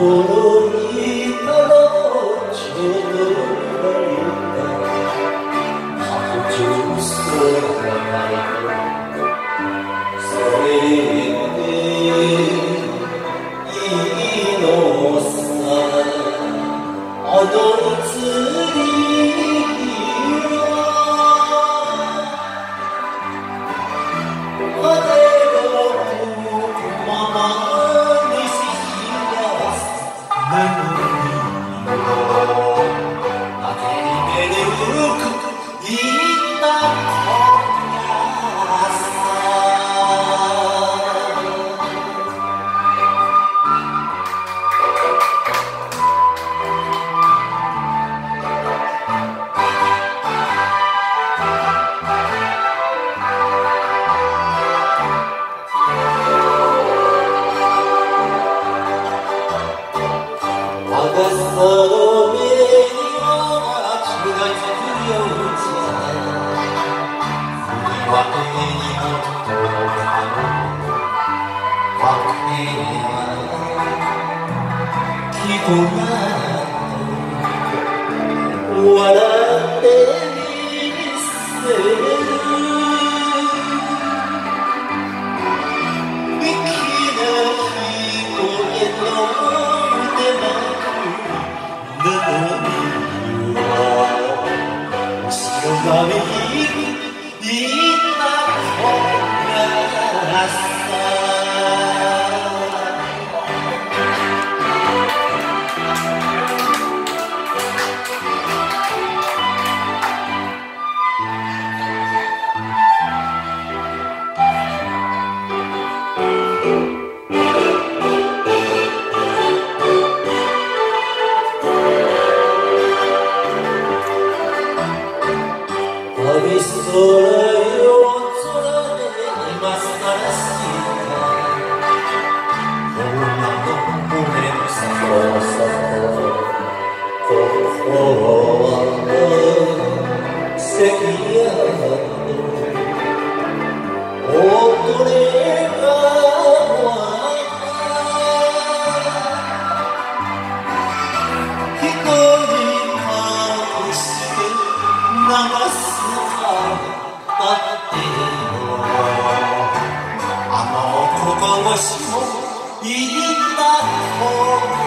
にただちょっと白昼空それでいいのさあの釣りは風が吹くままにしやす眠りを明けにめでゆくいった我がその目には血がつくようじゃ振り分けにも届かぬわけは聞こえ笑ってみせる粋な日声の後ろ髪にいったこがさ旅空よ空で今さらした女の胸のさとさと心は関や踊れば光隠して流すだってあの男のしもいいんだと